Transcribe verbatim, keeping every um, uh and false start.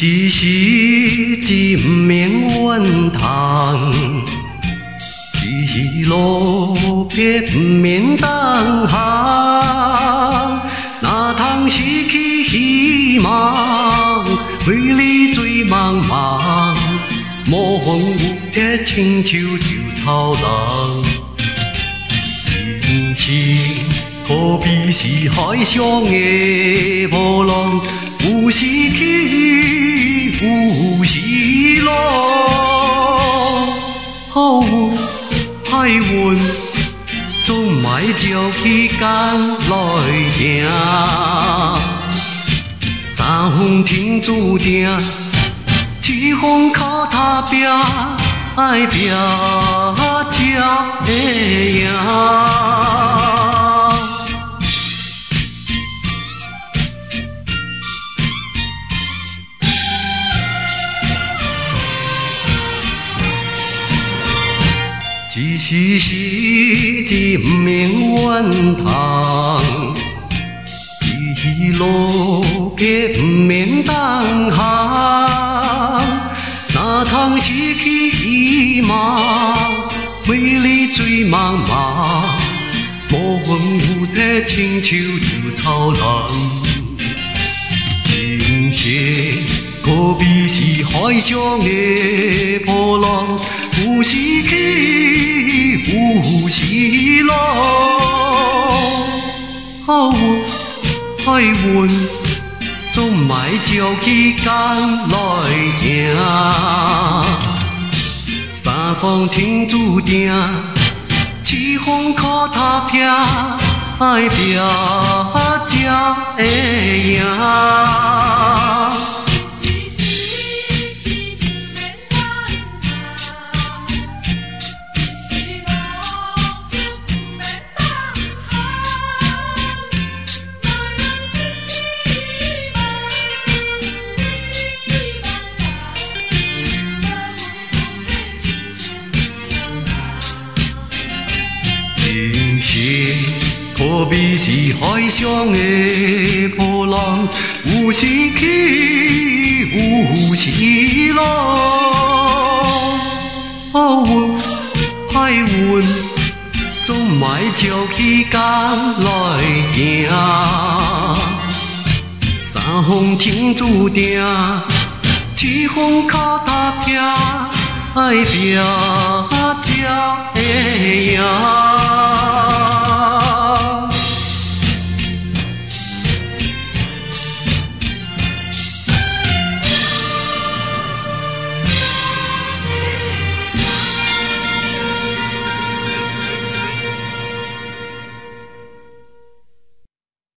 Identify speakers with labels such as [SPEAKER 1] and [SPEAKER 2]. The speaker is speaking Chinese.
[SPEAKER 1] 是时节毋免怨叹，只是路撇毋免等行。哪通失去希望，为你水茫茫，无风有铁，亲像稻草人。人生可比是海上的波浪，有时起，有时落。好运歹运，总莫照起工来行。三分天注定，七分靠他拼，爱拼才会赢。只是时节毋免怨叹，只是路撇毋免等行。哪通失去希望，为你水茫茫，无云有体，亲像稻草人。人生可比是海上的波浪，有时起，有时落。好运歹运，总莫照起工来行。三方天注定，七方靠他拼，爱拼才会赢。人生可比是海上的波浪，有时起，有时落。好运歹运，总莫照起工来行。三方天注定，七方靠他拼，爱拼才会赢。